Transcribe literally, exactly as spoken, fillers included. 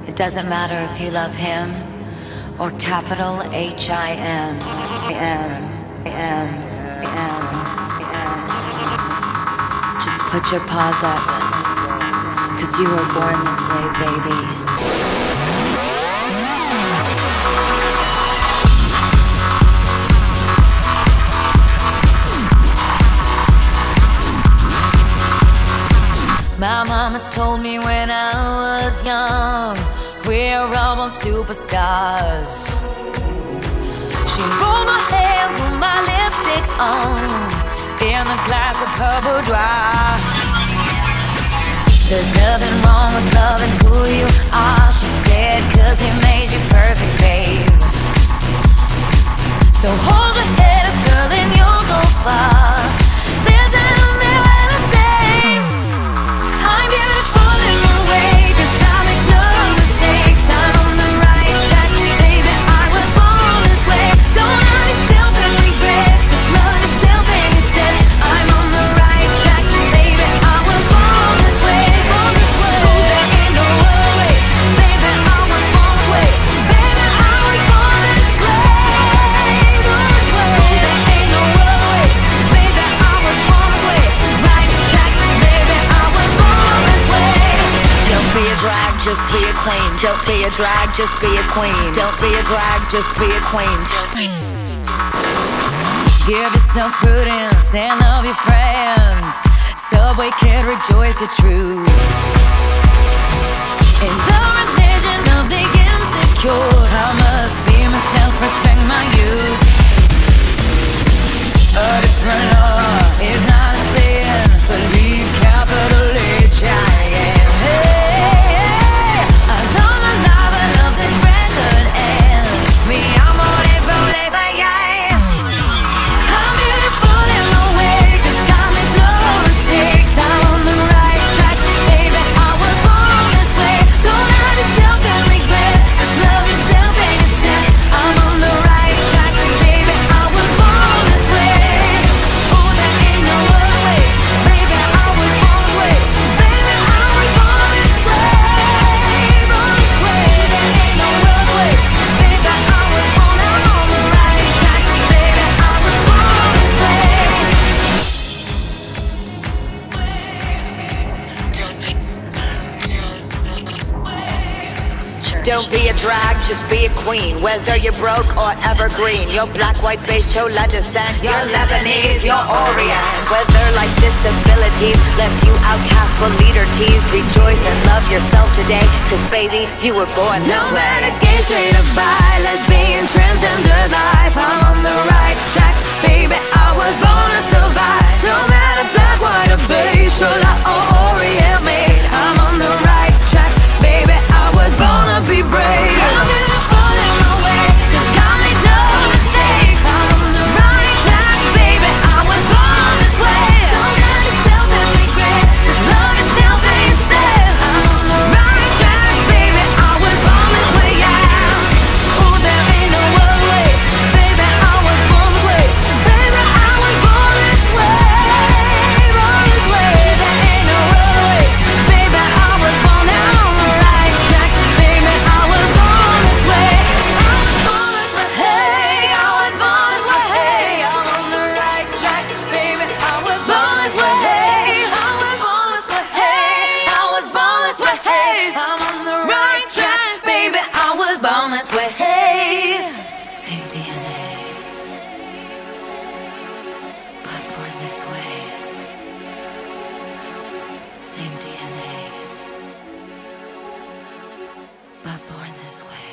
It doesn't matter if you love him or capital H I M. M, M, M, M. Just put your paws up, 'cause you were born this way, baby. My mama told me when I was young, we're all born superstars. She rolled my hair, put my lipstick on, in a glass of her boudoir. There's nothing wrong with loving who you are, she said, 'cause he made you perfect, babe. So hold your head up, girl, and you'll go far. Listen to me when I say I'm beautiful in my way, 'cause I make no mistakes. I'm on the right track, baby, I was born this way. Don't hurt yourself and regret, just love yourself instead. I'm on the right track, baby, I was born this way, born this way. Oh, there ain't no other way, baby, I was born this way. Baby, I was born this way, born this way. Oh, there ain't no other way, baby, I was born this way. Right track, baby, I was born this way. Don't be a drag, just be a queen. Don't be a drag, just be a queen. Don't be a drag, just be a queen. Give yourself prudence and love your friends. Subway kid, rejoice your truth. In the religion of the insecure, I must be myself, respect my youth. A different law is not a sin, believe capital H I M. Hey, I love my life, I love this record, and me, I'm on it, roll it, but yes, I'm beautiful in my way, 'cause God makes no mistakes. I'm on the right track, baby, I was born this way. Don't hurt yourself and regret, just love yourself instead. I'm on the right track, baby, I was born this way. Oh, there ain't no other way, baby, I was born this way. Baby, I was born this way, born this way. There ain't no other way, baby, I was born. I'm on the right track, baby, I was born this way. Don't be a drag, just be a queen. Whether you're broke or evergreen, you're black, white, beige, chola descent, you're Lebanese, you're Orient. Whether life's disabilities left you outcast but leader teased, rejoice and love yourself today, 'cause baby, you were born this way. No matter gay, straight or bi, lesbian, transgender life, I'm on the right track, baby, I was born to survive. No matter black, white or beige, chola or Orient made, I'm on the right track, baby, I was born to be brave. I'm beautiful in my way, 'cause God made no mistakes. I'm on the right track, baby, I was born this way. Don't hurt yourself and regret, just love yourself instead. I'm on the right track, baby, I was born this way, yeah. Oh, there ain't no other way, baby, I was born this way. Baby, I was born this way, born this way. There ain't no other way, baby, I was born. I'm on the right track, baby, I was born this way. I was born this way, hey, I was born this way, hey. I'm on the right track, baby, I was born this way, hey. I was born this way, hey. I was born this way, hey. I'm on the right track, baby, I was born this way, hey. Same D N A, but born this way. Same D N A, but born this way.